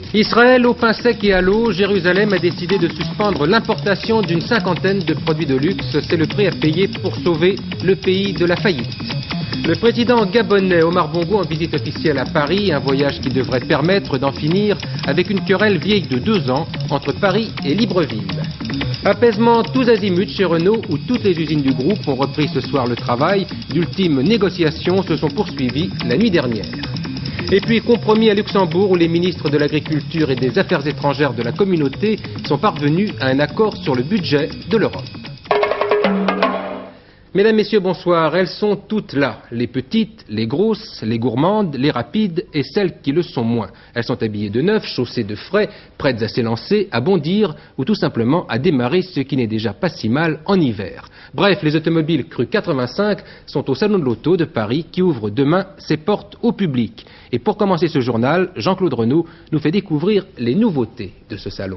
Israël au pain sec et à l'eau, Jérusalem a décidé de suspendre l'importation d'une cinquantaine de produits de luxe. C'est le prix à payer pour sauver le pays de la faillite. Le président gabonais Omar Bongo en visite officielle à Paris, un voyage qui devrait permettre d'en finir avec une querelle vieille de 2 ans entre Paris et Libreville. Apaisement tous azimuts chez Renault où toutes les usines du groupe ont repris ce soir le travail. D'ultimes négociations se sont poursuivies la nuit dernière. Et puis compromis à Luxembourg où les ministres de l'Agriculture et des Affaires étrangères de la communauté sont parvenus à un accord sur le budget de l'Europe. Mesdames, Messieurs, bonsoir. Elles sont toutes là. Les petites, les grosses, les gourmandes, les rapides et celles qui le sont moins. Elles sont habillées de neuf, chaussées de frais, prêtes à s'élancer, à bondir ou tout simplement à démarrer ce qui n'est déjà pas si mal en hiver. Bref, les automobiles Cru 85 sont au Salon de l'Auto de Paris qui ouvre demain ses portes au public. Et pour commencer ce journal, Jean-Claude Renaud nous fait découvrir les nouveautés de ce salon.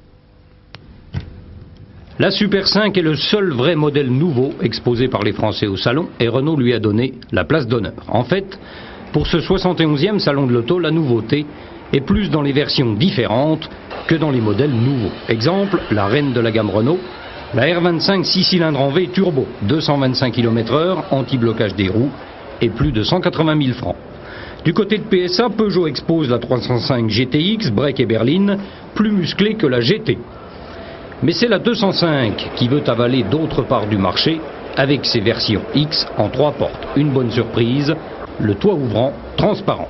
La Super 5 est le seul vrai modèle nouveau exposé par les Français au salon et Renault lui a donné la place d'honneur. En fait, pour ce 71e salon de l'auto, la nouveauté est plus dans les versions différentes que dans les modèles nouveaux. Exemple, la reine de la gamme Renault, la R25 6 cylindres en V turbo, 225 km/h, anti-blocage des roues et plus de 180 000 francs. Du côté de PSA, Peugeot expose la 305 GTX, break et berline, plus musclée que la GT. Mais c'est la 205 qui veut avaler d'autres parts du marché avec ses versions X en 3 portes. Une bonne surprise, le toit ouvrant transparent.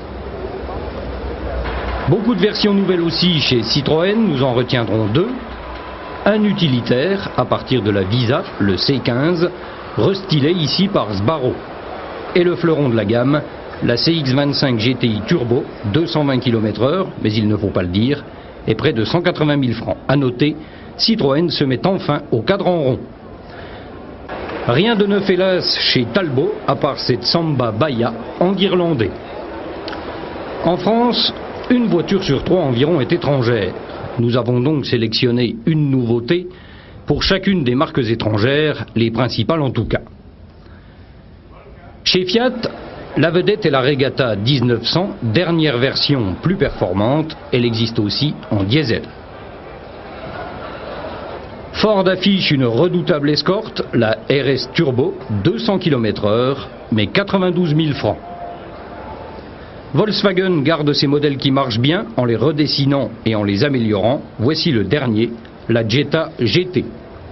Beaucoup de versions nouvelles aussi chez Citroën, nous en retiendrons 2. Un utilitaire à partir de la Visa, le C15, restylé ici par Sbarro. Et le fleuron de la gamme, la CX25 GTI Turbo, 220 km/h, mais il ne faut pas le dire, et près de 180 000 francs. À noter, Citroën se met enfin au cadran rond. Rien de neuf hélas chez Talbot, à part cette Samba Bahia enguirlandée. En France, une voiture sur 3 environ est étrangère. Nous avons donc sélectionné une nouveauté pour chacune des marques étrangères, les principales en tout cas. Chez Fiat, la vedette est la Regatta 1900, dernière version plus performante, elle existe aussi en diesel. Ford affiche une redoutable escorte, la RS Turbo, 200 km/h, mais 92 000 francs. Volkswagen garde ses modèles qui marchent bien en les redessinant et en les améliorant. Voici le dernier, la Jetta GT.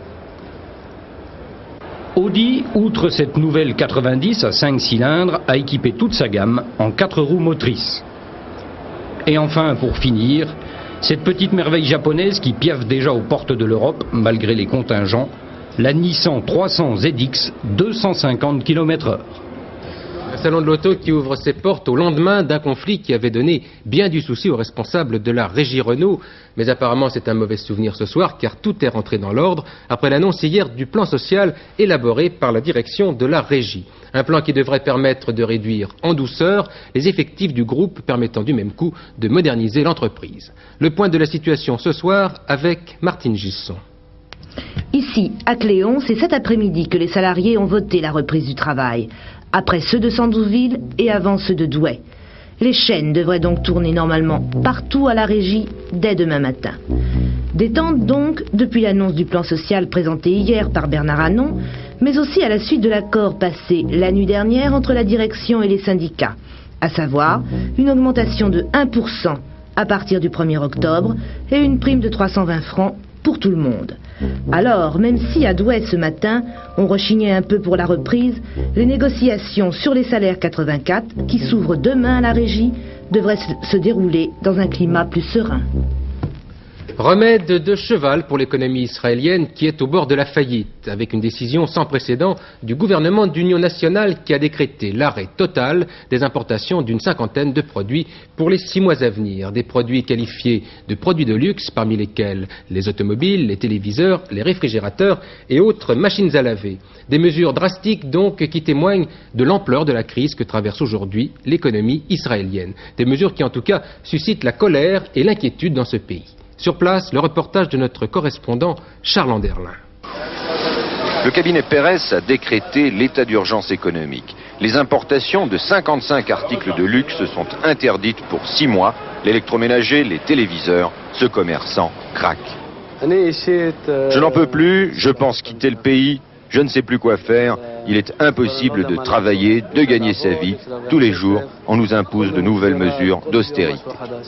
Audi, outre cette nouvelle 90 à 5 cylindres, a équipé toute sa gamme en 4 roues motrices. Et enfin, pour finir, cette petite merveille japonaise qui piaffe déjà aux portes de l'Europe, malgré les contingents, la Nissan 300 ZX, 250 km/h. Un salon de l'auto qui ouvre ses portes au lendemain d'un conflit qui avait donné bien du souci aux responsables de la régie Renault. Mais apparemment c'est un mauvais souvenir ce soir car tout est rentré dans l'ordre après l'annonce hier du plan social élaboré par la direction de la régie. Un plan qui devrait permettre de réduire en douceur les effectifs du groupe permettant du même coup de moderniser l'entreprise. Le point de la situation ce soir avec Martine Gisson. Ici, à Cléon, c'est cet après-midi que les salariés ont voté la reprise du travail, après ceux de Sandouville et avant ceux de Douai. Les chaînes devraient donc tourner normalement partout à la régie dès demain matin. Détente donc depuis l'annonce du plan social présenté hier par Bernard Anon, mais aussi à la suite de l'accord passé la nuit dernière entre la direction et les syndicats, à savoir une augmentation de 1% à partir du 1er octobre et une prime de 320 francs pour tout le monde. Alors, même si à Douai ce matin, on rechignait un peu pour la reprise, les négociations sur les salaires 84, qui s'ouvrent demain à la régie, devraient se dérouler dans un climat plus serein. Remède de cheval pour l'économie israélienne qui est au bord de la faillite, avec une décision sans précédent du gouvernement d'union nationale qui a décrété l'arrêt total des importations d'une cinquantaine de produits pour les 6 mois à venir. Des produits qualifiés de produits de luxe, parmi lesquels les automobiles, les téléviseurs, les réfrigérateurs et autres machines à laver. Des mesures drastiques donc qui témoignent de l'ampleur de la crise que traverse aujourd'hui l'économie israélienne. Des mesures qui en tout cas suscitent la colère et l'inquiétude dans ce pays. Sur place, le reportage de notre correspondant Charles Anderlin. Le cabinet Pérez a décrété l'état d'urgence économique. Les importations de 55 articles de luxe sont interdites pour 6 mois l'électroménager, les téléviseurs, ce commerçant craque. Je n'en peux plus, je pense quitter le pays, je ne sais plus quoi faire. Il est impossible de travailler, de gagner sa vie. Tous les jours, on nous impose de nouvelles mesures d'austérité.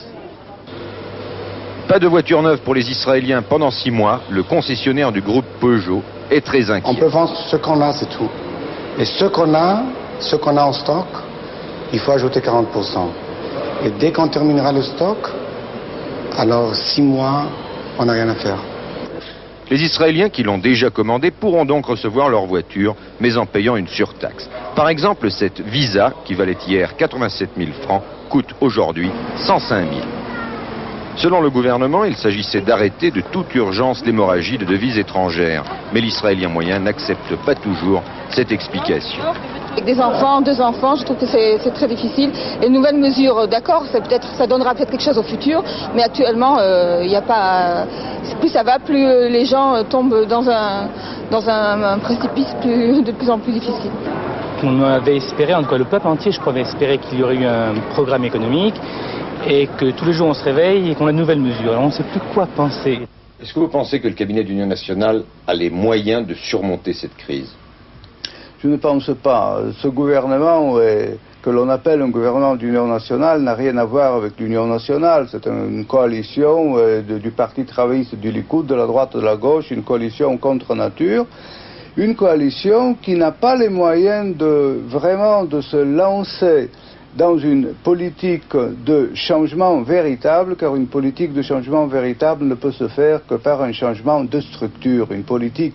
Pas de voiture neuve pour les Israéliens pendant 6 mois. Le concessionnaire du groupe Peugeot est très inquiet. On peut vendre ce qu'on a, c'est tout. Et ce qu'on a en stock, il faut ajouter 40%. Et dès qu'on terminera le stock, alors 6 mois, on n'a rien à faire. Les Israéliens qui l'ont déjà commandé pourront donc recevoir leur voiture, mais en payant une surtaxe. Par exemple, cette Visa, qui valait hier 87 000 francs, coûte aujourd'hui 105 000. Selon le gouvernement, il s'agissait d'arrêter de toute urgence l'hémorragie de devises étrangères. Mais l'Israélien moyen n'accepte pas toujours cette explication. Avec des enfants, 2 enfants, je trouve que c'est très difficile. Et une nouvelle mesure, d'accord, ça donnera peut-être quelque chose au futur, mais actuellement, il n'y a pas. Plus ça va, plus les gens tombent dans un précipice de plus en plus difficile. On avait espéré, en tout cas le peuple entier, je crois, avait espéré qu'il y aurait eu un programme économique et que tous les jours on se réveille et qu'on a de nouvelles mesures. Alors on ne sait plus quoi penser. Est-ce que vous pensez que le cabinet d'Union nationale a les moyens de surmonter cette crise? Je ne pense pas. Ce gouvernement, que l'on appelle un gouvernement d'union nationale, n'a rien à voir avec l'union nationale. C'est une coalition du Parti travailliste du Likoud, de la droite et de la gauche, une coalition contre nature. Une coalition qui n'a pas les moyens vraiment de se lancer dans une politique de changement véritable, car une politique de changement véritable ne peut se faire que par un changement de structure, une politique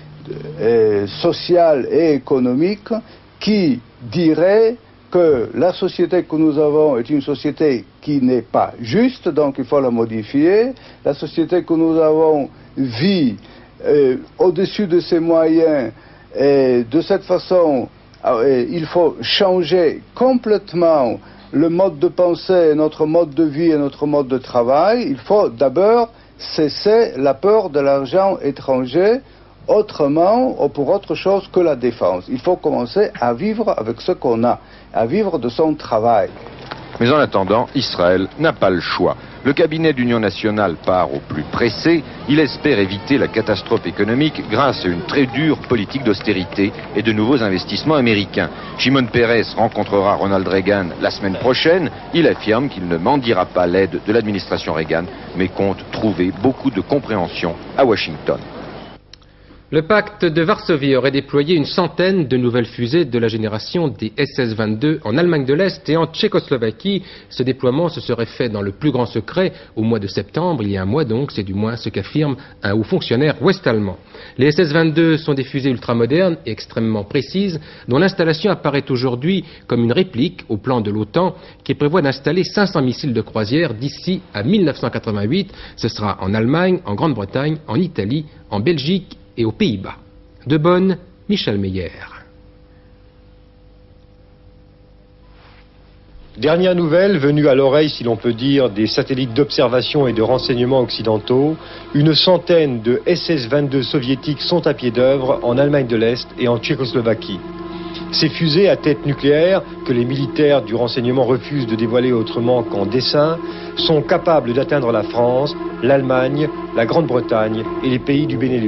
sociale et économique qui dirait que la société que nous avons est une société qui n'est pas juste, donc il faut la modifier. La société que nous avons vit au-dessus de ses moyens, et de cette façon, il faut changer complètement le mode de pensée, notre mode de vie et notre mode de travail. Il faut d'abord cesser l'apport de l'argent étranger autrement ou pour autre chose que la défense. Il faut commencer à vivre avec ce qu'on a, à vivre de son travail. Mais en attendant, Israël n'a pas le choix. Le cabinet d'Union nationale part au plus pressé. Il espère éviter la catastrophe économique grâce à une très dure politique d'austérité et de nouveaux investissements américains. Shimon Peres rencontrera Ronald Reagan la semaine prochaine. Il affirme qu'il ne mendiera pas l'aide de l'administration Reagan, mais compte trouver beaucoup de compréhension à Washington. Le pacte de Varsovie aurait déployé une centaine de nouvelles fusées de la génération des SS-22 en Allemagne de l'Est et en Tchécoslovaquie. Ce déploiement se serait fait dans le plus grand secret au mois de septembre, il y a un mois donc, c'est du moins ce qu'affirme un haut fonctionnaire ouest-allemand. Les SS-22 sont des fusées ultramodernes et extrêmement précises dont l'installation apparaît aujourd'hui comme une réplique au plan de l'OTAN qui prévoit d'installer 500 missiles de croisière d'ici à 1988. Ce sera en Allemagne, en Grande-Bretagne, en Italie, en Belgique et aux Pays-Bas. De Bonn, Michel Meyer. Dernière nouvelle venue à l'oreille, si l'on peut dire, des satellites d'observation et de renseignement occidentaux, une centaine de SS-22 soviétiques sont à pied d'œuvre en Allemagne de l'Est et en Tchécoslovaquie. Ces fusées à tête nucléaire, que les militaires du renseignement refusent de dévoiler autrement qu'en dessin, sont capables d'atteindre la France, l'Allemagne, la Grande-Bretagne et les pays du Benelux.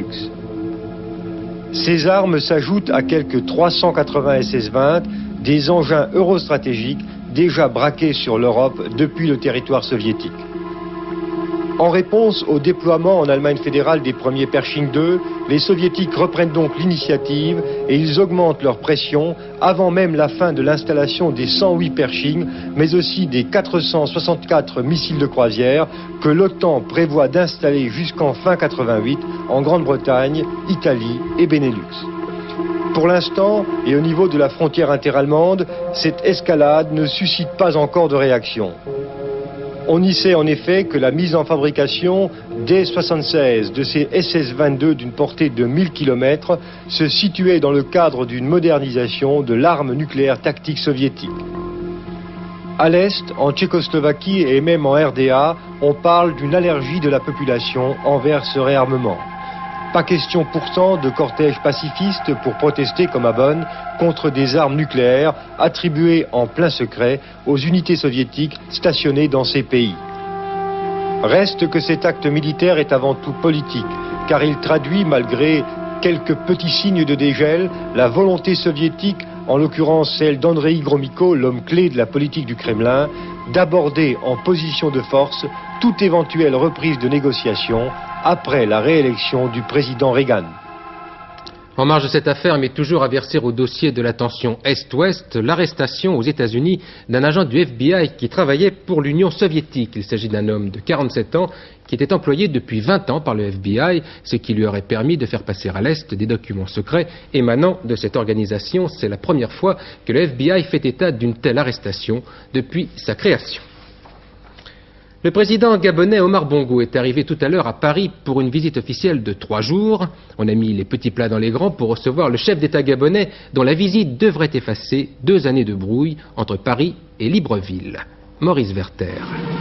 Ces armes s'ajoutent à quelques 380 SS-20, des engins eurostratégiques déjà braqués sur l'Europe depuis le territoire soviétique. En réponse au déploiement en Allemagne fédérale des premiers Pershing 2, les soviétiques reprennent donc l'initiative et ils augmentent leur pression avant même la fin de l'installation des 108 Pershing, mais aussi des 464 missiles de croisière que l'OTAN prévoit d'installer jusqu'en fin 88 en Grande-Bretagne, Italie et Benelux. Pour l'instant, et au niveau de la frontière interallemande, cette escalade ne suscite pas encore de réaction. On y sait en effet que la mise en fabrication dès 1976 de ces SS-22 d'une portée de 1000 km se situait dans le cadre d'une modernisation de l'arme nucléaire tactique soviétique. À l'Est, en Tchécoslovaquie et même en RDA, on parle d'une allergie de la population envers ce réarmement. Pas question pourtant de cortège pacifiste pour protester comme à Bonn contre des armes nucléaires attribuées en plein secret aux unités soviétiques stationnées dans ces pays. Reste que cet acte militaire est avant tout politique, car il traduit, malgré quelques petits signes de dégel, la volonté soviétique, en l'occurrence celle d'Andreï Gromyko, l'homme clé de la politique du Kremlin, d'aborder en position de force toute éventuelle reprise de négociations après la réélection du président Reagan. En marge de cette affaire, mais toujours à verser au dossier de la tension Est-Ouest, l'arrestation aux États-Unis d'un agent du FBI qui travaillait pour l'Union soviétique. Il s'agit d'un homme de 47 ans qui était employé depuis 20 ans par le FBI, ce qui lui aurait permis de faire passer à l'Est des documents secrets émanant de cette organisation. C'est la première fois que le FBI fait état d'une telle arrestation depuis sa création. Le président gabonais Omar Bongo est arrivé tout à l'heure à Paris pour une visite officielle de 3 jours. On a mis les petits plats dans les grands pour recevoir le chef d'État gabonais dont la visite devrait effacer 2 années de brouille entre Paris et Libreville. Maurice Werther.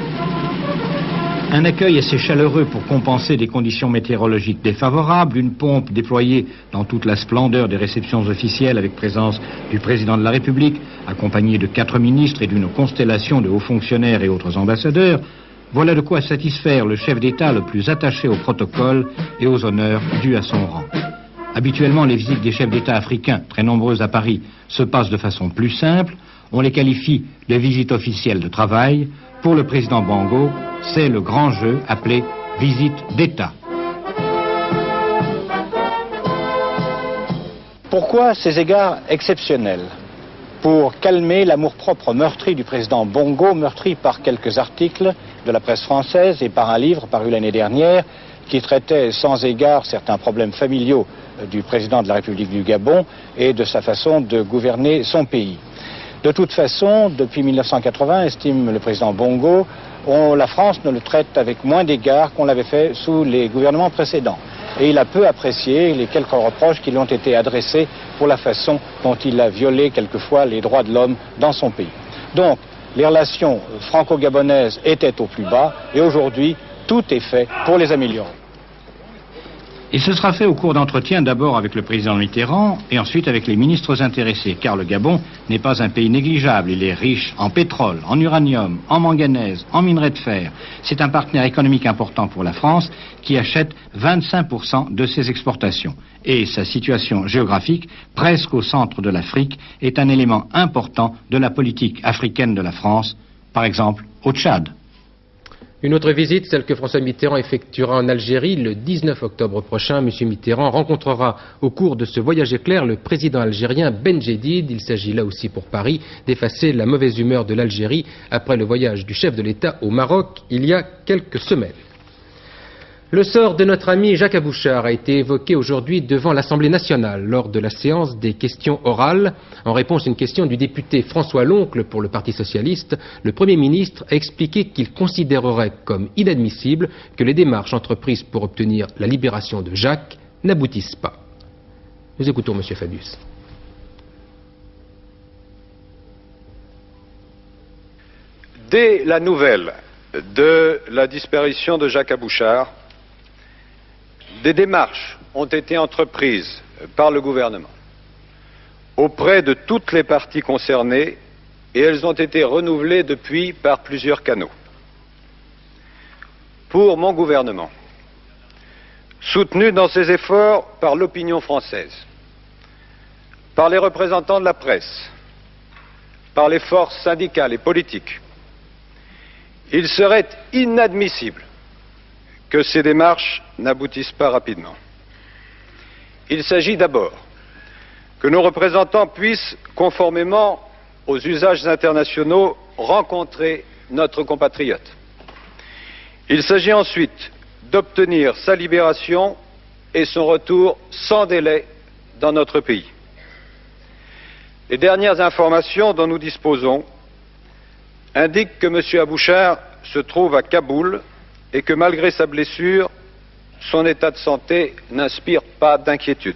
Un accueil assez chaleureux pour compenser des conditions météorologiques défavorables, une pompe déployée dans toute la splendeur des réceptions officielles avec présence du président de la République, accompagné de 4 ministres et d'une constellation de hauts fonctionnaires et autres ambassadeurs. Voilà de quoi satisfaire le chef d'État le plus attaché au protocole et aux honneurs dus à son rang. Habituellement, les visites des chefs d'État africains, très nombreuses à Paris, se passent de façon plus simple. On les qualifie de visites officielles de travail. Pour le président Bongo, c'est le grand jeu appelé visite d'État. Pourquoi ces égards exceptionnels? Pour calmer l'amour-propre meurtri du président Bongo, meurtri par quelques articles de la presse française et par un livre paru l'année dernière qui traitait sans égard certains problèmes familiaux du président de la République du Gabon et de sa façon de gouverner son pays. De toute façon, depuis 1980, estime le président Bongo, la France ne le traite avec moins d'égard qu'on l'avait fait sous les gouvernements précédents. Et il a peu apprécié les quelques reproches qui lui ont été adressés pour la façon dont il a violé quelquefois les droits de l'homme dans son pays. Donc, les relations franco-gabonaises étaient au plus bas et aujourd'hui, tout est fait pour les améliorer. Et ce sera fait au cours d'entretiens d'abord avec le président Mitterrand et ensuite avec les ministres intéressés, car le Gabon n'est pas un pays négligeable. Il est riche en pétrole, en uranium, en manganèse, en minerais de fer. C'est un partenaire économique important pour la France qui achète 25% de ses exportations. Et sa situation géographique, presque au centre de l'Afrique, est un élément important de la politique africaine de la France, par exemple au Tchad. Une autre visite, celle que François Mitterrand effectuera en Algérie le 19 octobre prochain. M. Mitterrand rencontrera au cours de ce voyage éclair le président algérien Ben Jedid. Il s'agit là aussi pour Paris d'effacer la mauvaise humeur de l'Algérie après le voyage du chef de l'État au Maroc il y a quelques semaines. Le sort de notre ami Jacques Abouchar a été évoqué aujourd'hui devant l'Assemblée nationale lors de la séance des questions orales. En réponse à une question du député François Loncle pour le Parti socialiste, le Premier ministre a expliqué qu'il considérerait comme inadmissible que les démarches entreprises pour obtenir la libération de Jacques n'aboutissent pas. Nous écoutons M. Fabius. Dès la nouvelle de la disparition de Jacques Abouchar, des démarches ont été entreprises par le gouvernement auprès de toutes les parties concernées et elles ont été renouvelées depuis par plusieurs canaux. Pour mon gouvernement, soutenu dans ses efforts par l'opinion française, par les représentants de la presse, par les forces syndicales et politiques, il serait inadmissible que ces démarches n'aboutissent pas rapidement. Il s'agit d'abord que nos représentants puissent, conformément aux usages internationaux, rencontrer notre compatriote. Il s'agit ensuite d'obtenir sa libération et son retour sans délai dans notre pays. Les dernières informations dont nous disposons indiquent que M. Abouchar se trouve à Kaboul et que malgré sa blessure, son état de santé n'inspire pas d'inquiétude.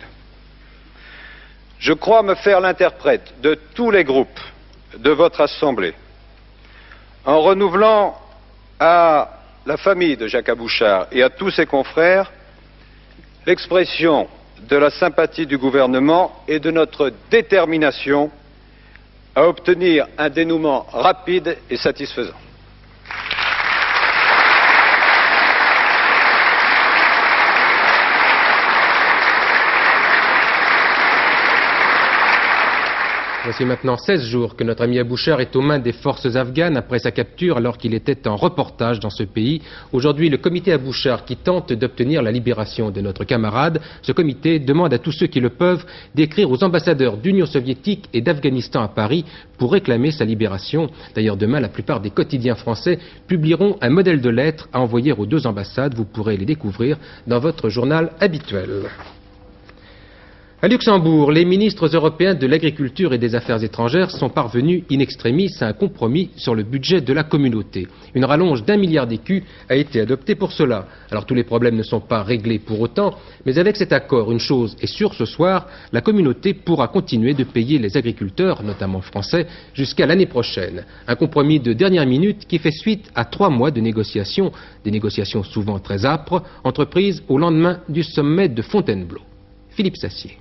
Je crois me faire l'interprète de tous les groupes de votre Assemblée en renouvelant à la famille de Jacques Abouchar et à tous ses confrères l'expression de la sympathie du gouvernement et de notre détermination à obtenir un dénouement rapide et satisfaisant. Voici maintenant 16 jours que notre ami Abouchar est aux mains des forces afghanes après sa capture alors qu'il était en reportage dans ce pays. Aujourd'hui, le comité Abouchar qui tente d'obtenir la libération de notre camarade, ce comité demande à tous ceux qui le peuvent d'écrire aux ambassadeurs d'Union soviétique et d'Afghanistan à Paris pour réclamer sa libération. D'ailleurs, demain, la plupart des quotidiens français publieront un modèle de lettres à envoyer aux deux ambassades. Vous pourrez les découvrir dans votre journal habituel. À Luxembourg, les ministres européens de l'Agriculture et des Affaires étrangères sont parvenus in extremis à un compromis sur le budget de la communauté. Une rallonge d'1 milliard d'écus a été adoptée pour cela. Alors tous les problèmes ne sont pas réglés pour autant, mais avec cet accord, une chose est sûre ce soir, la communauté pourra continuer de payer les agriculteurs, notamment français, jusqu'à l'année prochaine. Un compromis de dernière minute qui fait suite à 3 mois de négociations, des négociations souvent très âpres, entreprises au lendemain du sommet de Fontainebleau. Philippe Sassier.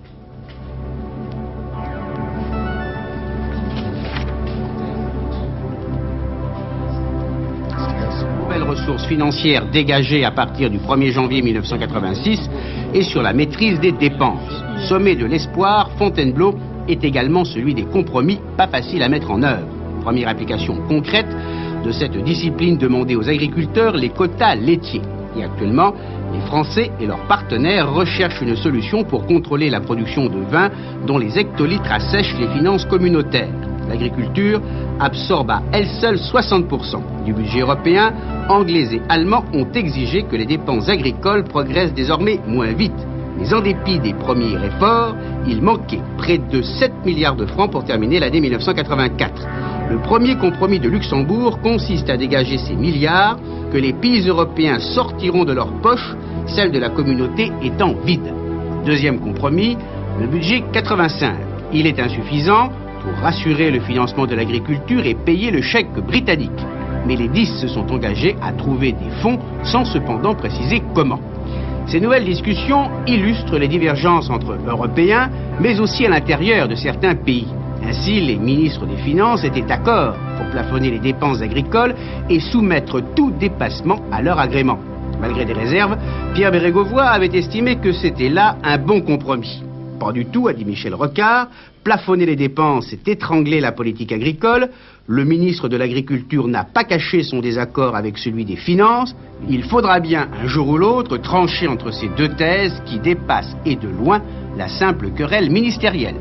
Ressources financières dégagées à partir du 1er janvier 1986 et sur la maîtrise des dépenses. Sommet de l'espoir, Fontainebleau est également celui des compromis pas faciles à mettre en œuvre. Première application concrète de cette discipline demandée aux agriculteurs, les quotas laitiers. Et actuellement, les Français et leurs partenaires recherchent une solution pour contrôler la production de vin dont les hectolitres assèchent les finances communautaires. L'agriculture absorbe à elle seule 60% du budget européen. Anglais et Allemands ont exigé que les dépenses agricoles progressent désormais moins vite. Mais en dépit des premiers efforts, il manquait près de 7 milliards de francs pour terminer l'année 1984. Le premier compromis de Luxembourg consiste à dégager ces milliards que les pays européens sortiront de leur poche, celle de la communauté étant vide. Deuxième compromis, le budget 85. Il est insuffisant pour rassurer le financement de l'agriculture et payer le chèque britannique. Mais les 10 se sont engagés à trouver des fonds sans cependant préciser comment. Ces nouvelles discussions illustrent les divergences entre Européens, mais aussi à l'intérieur de certains pays. Ainsi, les ministres des Finances étaient d'accord pour plafonner les dépenses agricoles et soumettre tout dépassement à leur agrément. Malgré des réserves, Pierre Bérégovoy avait estimé que c'était là un bon compromis. Pas du tout, a dit Michel Rocard. Plafonner les dépenses, c'est étrangler la politique agricole. Le ministre de l'Agriculture n'a pas caché son désaccord avec celui des Finances. Il faudra bien, un jour ou l'autre, trancher entre ces deux thèses qui dépassent, et de loin, la simple querelle ministérielle.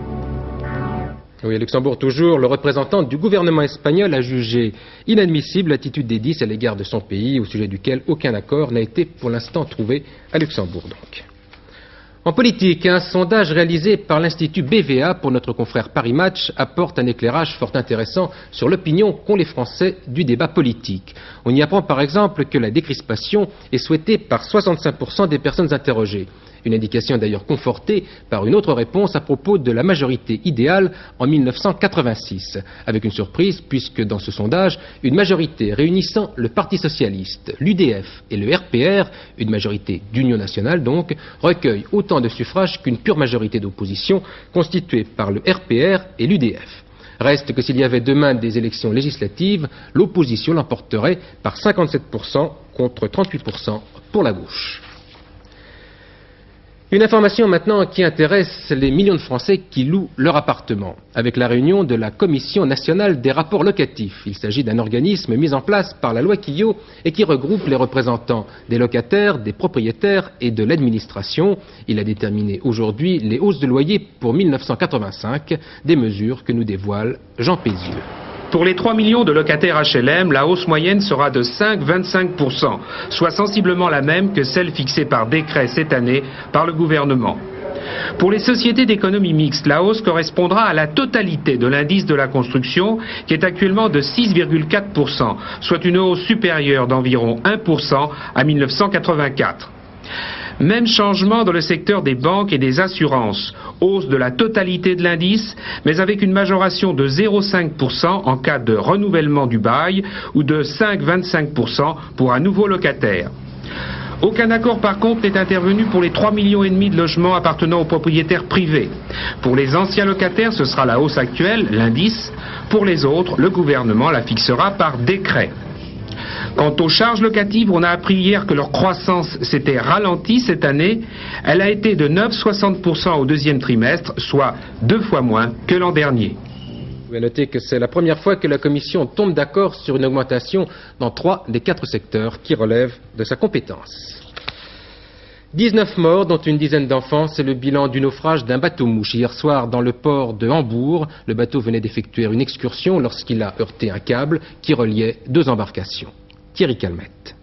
Oui, à Luxembourg toujours, le représentant du gouvernement espagnol a jugé inadmissible l'attitude des 10 à l'égard de son pays, au sujet duquel aucun accord n'a été pour l'instant trouvé à Luxembourg donc. En politique, un sondage réalisé par l'Institut BVA pour notre confrère Paris Match apporte un éclairage fort intéressant sur l'opinion qu'ont les Français du débat politique. On y apprend par exemple que la décrispation est souhaitée par 65% des personnes interrogées. Une indication d'ailleurs confortée par une autre réponse à propos de la majorité idéale en 1986, avec une surprise puisque dans ce sondage, une majorité réunissant le Parti socialiste, l'UDF et le RPR, une majorité d'union nationale donc, recueille autant de suffrages qu'une pure majorité d'opposition constituée par le RPR et l'UDF. Reste que s'il y avait demain des élections législatives, l'opposition l'emporterait par 57% contre 38% pour la gauche. Une information maintenant qui intéresse les millions de Français qui louent leur appartement, avec la réunion de la Commission nationale des rapports locatifs. Il s'agit d'un organisme mis en place par la loi Quillot et qui regroupe les représentants des locataires, des propriétaires et de l'administration. Il a déterminé aujourd'hui les hausses de loyer pour 1985, des mesures que nous dévoile Jean Pézieux. Pour les 3 millions de locataires HLM, la hausse moyenne sera de 5,25%, soit sensiblement la même que celle fixée par décret cette année par le gouvernement. Pour les sociétés d'économie mixte, la hausse correspondra à la totalité de l'indice de la construction, qui est actuellement de 6,4%, soit une hausse supérieure d'environ 1% à 1984. Même changement dans le secteur des banques et des assurances. Hausse de la totalité de l'indice, mais avec une majoration de 0,5% en cas de renouvellement du bail ou de 5,25% pour un nouveau locataire. Aucun accord par contre n'est intervenu pour les 3,5 millions de logements appartenant aux propriétaires privés. Pour les anciens locataires, ce sera la hausse actuelle, l'indice. Pour les autres, le gouvernement la fixera par décret. Quant aux charges locatives, on a appris hier que leur croissance s'était ralentie cette année. Elle a été de 9,60% au deuxième trimestre, soit 2 fois moins que l'an dernier. Vous pouvez noter que c'est la première fois que la Commission tombe d'accord sur une augmentation dans 3 des 4 secteurs qui relèvent de sa compétence. 19 morts, dont une dizaine d'enfants, c'est le bilan du naufrage d'un bateau-mouche hier soir dans le port de Hambourg. Le bateau venait d'effectuer une excursion lorsqu'il a heurté un câble qui reliait 2 embarcations. Thierry Calmette.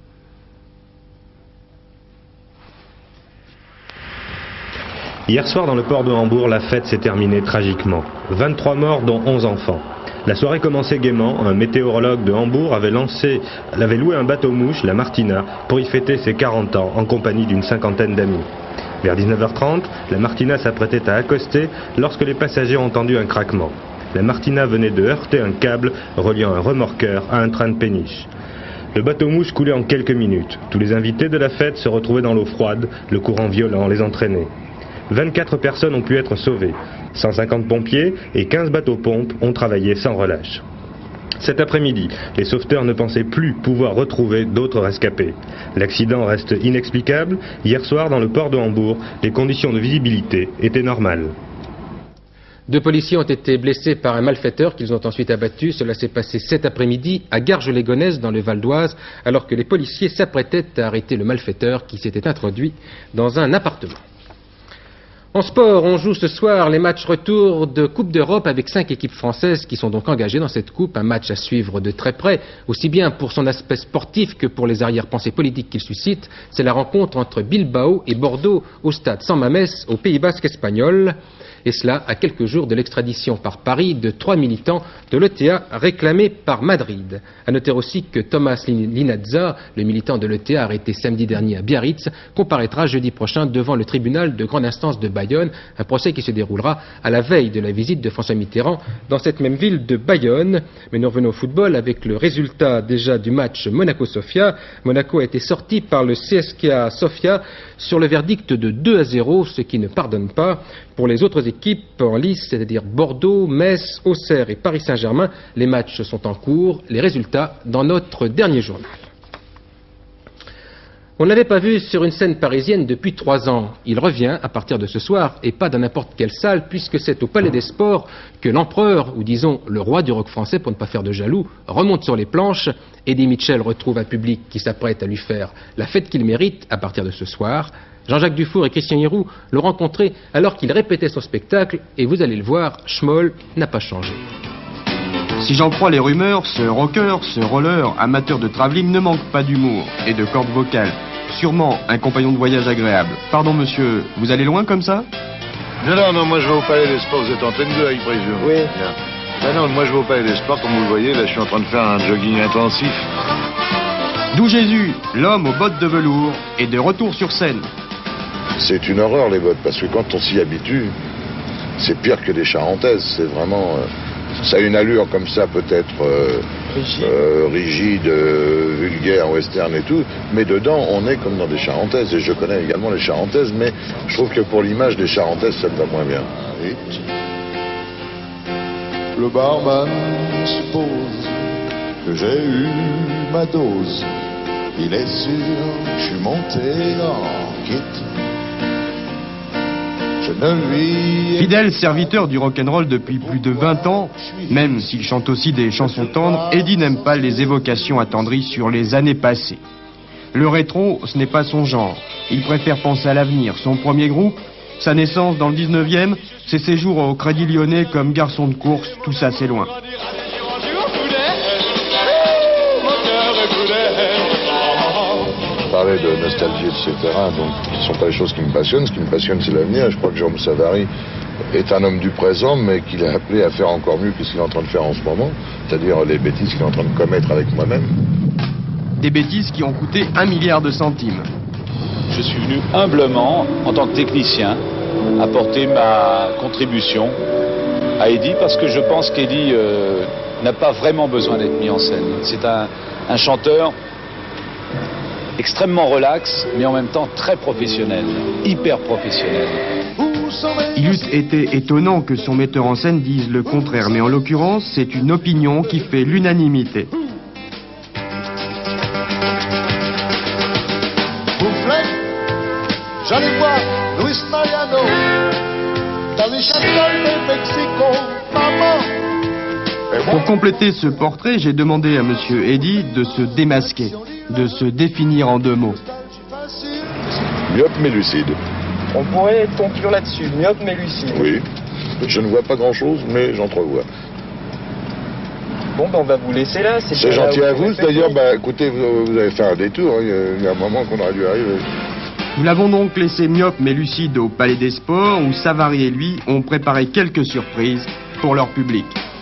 Hier soir, dans le port de Hambourg, la fête s'est terminée tragiquement. 23 morts, dont 11 enfants. La soirée commençait gaiement. Un météorologue de Hambourg avait loué un bateau-mouche, la Martina, pour y fêter ses 40 ans, en compagnie d'une 50aine d'amis. Vers 19h30, la Martina s'apprêtait à accoster lorsque les passagers ont entendu un craquement. La Martina venait de heurter un câble reliant un remorqueur à un train de péniche. Le bateau-mouche coulait en quelques minutes. Tous les invités de la fête se retrouvaient dans l'eau froide, le courant violent les entraînait. 24 personnes ont pu être sauvées. 150 pompiers et 15 bateaux-pompes ont travaillé sans relâche. Cet après-midi, les sauveteurs ne pensaient plus pouvoir retrouver d'autres rescapés. L'accident reste inexplicable. Hier soir, dans le port de Hambourg, les conditions de visibilité étaient normales. 2 policiers ont été blessés par un malfaiteur qu'ils ont ensuite abattu. Cela s'est passé cet après-midi à Garges-les-Gonesse dans le Val d'Oise, alors que les policiers s'apprêtaient à arrêter le malfaiteur qui s'était introduit dans un appartement. En sport, on joue ce soir les matchs retour de Coupe d'Europe avec 5 équipes françaises qui sont donc engagées dans cette coupe. Un match à suivre de très près, aussi bien pour son aspect sportif que pour les arrière-pensées politiques qu'il suscite. C'est la rencontre entre Bilbao et Bordeaux au stade San Mamés au Pays Basque espagnol. Et cela à quelques jours de l'extradition par Paris de 3 militants de l'ETA réclamés par Madrid. À noter aussi que Thomas Linazza, le militant de l'ETA arrêté samedi dernier à Biarritz, comparaîtra jeudi prochain devant le tribunal de grande instance de Bayonne, un procès qui se déroulera à la veille de la visite de François Mitterrand dans cette même ville de Bayonne. Mais nous revenons au football avec le résultat déjà du match Monaco-Sofia. Monaco a été sorti par le CSKA Sofia sur le verdict de 2-0, ce qui ne pardonne pas. Pour les autres équipes en lice, c'est-à-dire Bordeaux, Metz, Auxerre et Paris Saint-Germain, les matchs sont en cours. Les résultats dans notre dernier journal. On ne l'avait pas vu sur une scène parisienne depuis 3 ans. Il revient à partir de ce soir, et pas dans n'importe quelle salle, puisque c'est au Palais des Sports que l'empereur, ou disons le roi du rock français, pour ne pas faire de jaloux, remonte sur les planches. Eddie Mitchell retrouve un public qui s'apprête à lui faire la fête qu'il mérite à partir de ce soir. Jean-Jacques Dufour et Christian Hiroux l'ont rencontré alors qu'il répétait son spectacle, et vous allez le voir, Schmoll n'a pas changé. Si j'en crois les rumeurs, ce rocker, ce roller, amateur de travelling ne manque pas d'humour et de cordes vocales. Sûrement un compagnon de voyage agréable. Pardon monsieur, vous allez loin comme ça? Non, moi je vais au Palais des Sports, vous êtes en train de avec présume. Oui. Ben non, moi je vais au Palais des Sports, comme vous le voyez, là je suis en train de faire un jogging intensif. D'où Jésus, l'homme aux bottes de velours, est de retour sur scène. C'est une horreur les bottes, parce que quand on s'y habitue, c'est pire que des charentaises, c'est vraiment... ça a une allure comme ça, peut-être rigide, vulgaire, western et tout, mais dedans, on est comme dans des charentaises, et je connais également les charentaises, mais je trouve que pour l'image des charentaises, ça me va moins bien. Oui. Le barman suppose que j'ai eu ma dose, il est sûr, je suis monté en kit. Fidèle serviteur du rock'n'roll depuis plus de 20 ans, même s'il chante aussi des chansons tendres, Eddie n'aime pas les évocations attendries sur les années passées. Le rétro, ce n'est pas son genre. Il préfère penser à l'avenir. Son premier groupe, sa naissance dans le 19e, ses séjours au Crédit Lyonnais comme garçon de course, tout ça c'est loin. Parler de nostalgie, etc. Donc, ce ne sont pas les choses qui me passionnent. Ce qui me passionne, c'est l'avenir. Je crois que Jérôme Savary est un homme du présent, mais qu'il est appelé à faire encore mieux que ce qu'il est en train de faire en ce moment, c'est-à-dire les bêtises qu'il est en train de commettre avec moi-même. Des bêtises qui ont coûté 1 milliard de centimes. Je suis venu humblement, en tant que technicien, apporter ma contribution à Eddie, parce que je pense qu'Eddie n'a pas vraiment besoin d'être mis en scène. C'est un chanteur extrêmement relax, mais en même temps très professionnel, hyper professionnel. Il eût été étonnant que son metteur en scène dise le contraire, mais en l'occurrence, c'est une opinion qui fait l'unanimité. J'allais voir Luis Mariano dans les châteaux de Mexico, maman. Pour compléter ce portrait, j'ai demandé à Monsieur Eddy de se démasquer, de se définir en 2 mots. Myope mais lucide. On pourrait conclure là-dessus, myope mais lucide. Oui, je ne vois pas grand-chose, mais j'entrevois. Bon, ben on va vous laisser là. C'est gentil à vous, d'ailleurs, bah, écoutez, vous avez fait un détour, hein. Il y a un moment qu'on aurait dû arriver. Nous l'avons donc laissé myope mais lucide au Palais des Sports, où Savary et lui ont préparé quelques surprises pour leur public.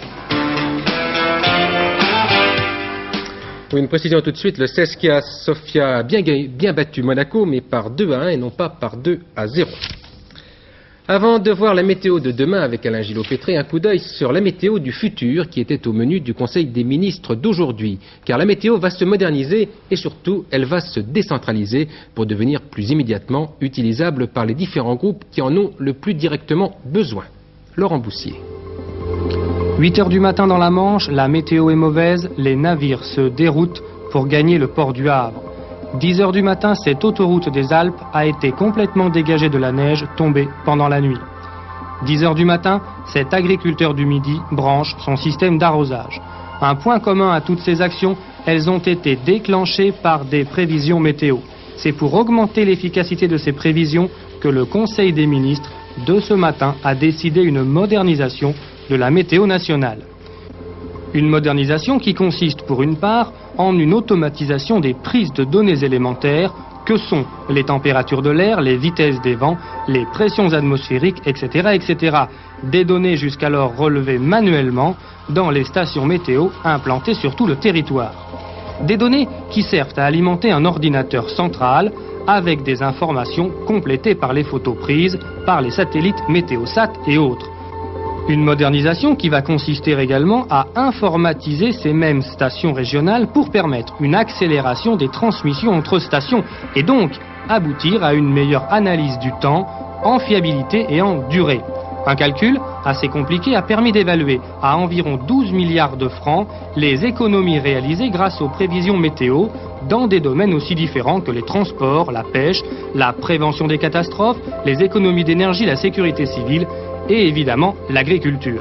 Pour une précision tout de suite, le CSKA Sofia a bien battu Monaco, mais par 2-1 et non pas par 2-0. Avant de voir la météo de demain avec Alain Gillot-Pétré, un coup d'œil sur la météo du futur qui était au menu du Conseil des ministres d'aujourd'hui. Car la météo va se moderniser et surtout, elle va se décentraliser pour devenir plus immédiatement utilisable par les différents groupes qui en ont le plus directement besoin. Laurent Boussier. 8 heures du matin dans la Manche, la météo est mauvaise, les navires se déroutent pour gagner le port du Havre. 10 heures du matin, cette autoroute des Alpes a été complètement dégagée de la neige tombée pendant la nuit. 10 heures du matin, cet agriculteur du Midi branche son système d'arrosage. Un point commun à toutes ces actions, elles ont été déclenchées par des prévisions météo. C'est pour augmenter l'efficacité de ces prévisions que le Conseil des ministres de ce matin a décidé une modernisation de la météo nationale. Une modernisation qui consiste pour une part en une automatisation des prises de données élémentaires que sont les températures de l'air, les vitesses des vents, les pressions atmosphériques, etc. etc. Des données jusqu'alors relevées manuellement dans les stations météo implantées sur tout le territoire. Des données qui servent à alimenter un ordinateur central avec des informations complétées par les photos prises par les satellites Météosat et autres. Une modernisation qui va consister également à informatiser ces mêmes stations régionales pour permettre une accélération des transmissions entre stations et donc aboutir à une meilleure analyse du temps, en fiabilité et en durée. Un calcul assez compliqué a permis d'évaluer à environ 12 milliards de francs les économies réalisées grâce aux prévisions météo dans des domaines aussi différents que les transports, la pêche, la prévention des catastrophes, les économies d'énergie, la sécurité civile et évidemment l'agriculture.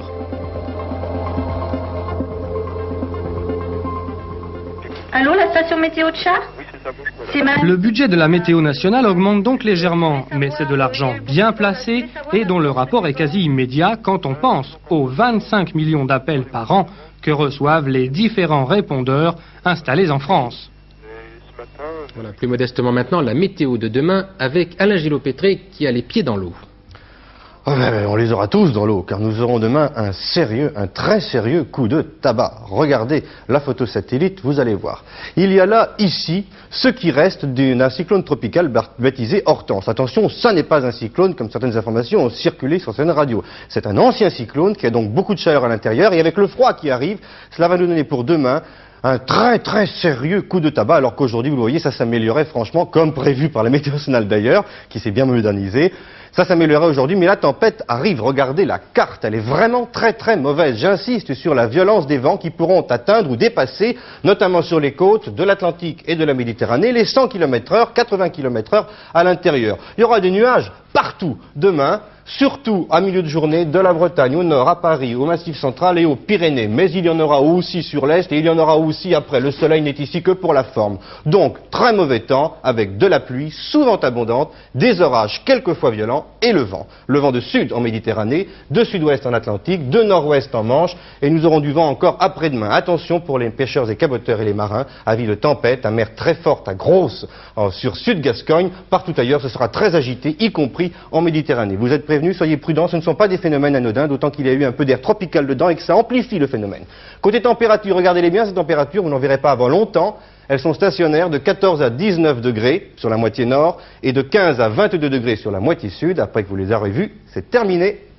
Allô, la station météo de Chartres ? Le budget de la météo nationale augmente donc légèrement, mais c'est de l'argent bien placé et dont le rapport est quasi immédiat quand on pense aux 25 millions d'appels par an que reçoivent les différents répondeurs installés en France. Voilà, plus modestement maintenant, la météo de demain avec Alain Gillot-Pétré qui a les pieds dans l'eau. Oh ben, on les aura tous dans l'eau, car nous aurons demain un très sérieux coup de tabac. Regardez la photo satellite, vous allez voir. Il y a là, ici, ce qui reste d'un cyclone tropical baptisé Hortense. Attention, ça n'est pas un cyclone, comme certaines informations ont circulé sur certaines radios. C'est un ancien cyclone qui a donc beaucoup de chaleur à l'intérieur, et avec le froid qui arrive, cela va nous donner pour demain un très sérieux coup de tabac, alors qu'aujourd'hui, vous le voyez, ça s'améliorait franchement, comme prévu par la météo nationale d'ailleurs, qui s'est bien modernisée. Ça s'améliorerait aujourd'hui, mais la tempête arrive. Regardez la carte, elle est vraiment très mauvaise. J'insiste sur la violence des vents qui pourront atteindre ou dépasser, notamment sur les côtes de l'Atlantique et de la Méditerranée, les 100 km/h, 80 km/h à l'intérieur. Il y aura des nuages partout demain, surtout à milieu de journée, de la Bretagne au nord, à Paris, au Massif central et aux Pyrénées. Mais il y en aura aussi sur l'est et il y en aura aussi après. Le soleil n'est ici que pour la forme. Donc, très mauvais temps, avec de la pluie, souvent abondante, des orages quelquefois violents et le vent. Le vent de sud en Méditerranée, de sud-ouest en Atlantique, de nord-ouest en Manche et nous aurons du vent encore après-demain. Attention pour les pêcheurs et caboteurs et les marins, avis de tempête, à mer très forte, à grosse, sur sud-Gascogne. Partout ailleurs, ce sera très agité, y compris en Méditerranée. Vous êtes prévenus, soyez prudents, ce ne sont pas des phénomènes anodins, d'autant qu'il y a eu un peu d'air tropical dedans et que ça amplifie le phénomène. Côté température, regardez-les bien, ces températures, vous n'en verrez pas avant longtemps. Elles sont stationnaires de 14 à 19 degrés sur la moitié nord et de 15 à 22 degrés sur la moitié sud. Après que vous les aurez vues, c'est terminé.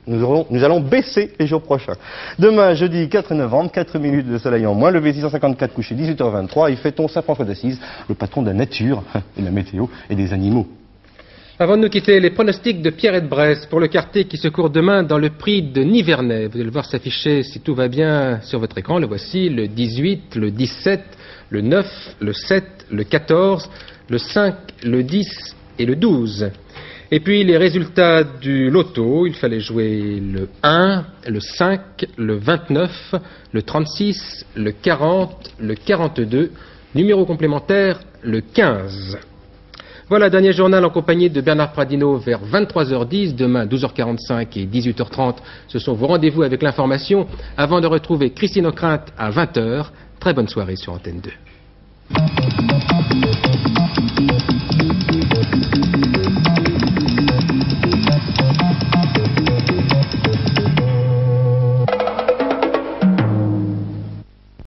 Nous allons baisser les jours prochains. Demain, jeudi 4 novembre, 4 minutes de soleil en moins, levé 654, couché 18h23, et fêtons Saint François d'Assise, le patron de la nature, et de la météo et des animaux. Avant de nous quitter, les pronostics de Pierre de Bresse pour le quartier qui se court demain dans le prix de Nivernais. Vous allez le voir s'afficher, si tout va bien, sur votre écran. Le voici, le 18, le 17, le 9, le 7, le 14, le 5, le 10 et le 12. Et puis les résultats du loto, il fallait jouer le 1, le 5, le 29, le 36, le 40, le 42, numéro complémentaire, le 15. Voilà, dernier journal en compagnie de Bernard Pradino vers 23h10, demain 12h45 et 18h30. Ce sont vos rendez-vous avec l'information avant de retrouver Christine Ockrent à 20h. Très bonne soirée sur Antenne 2.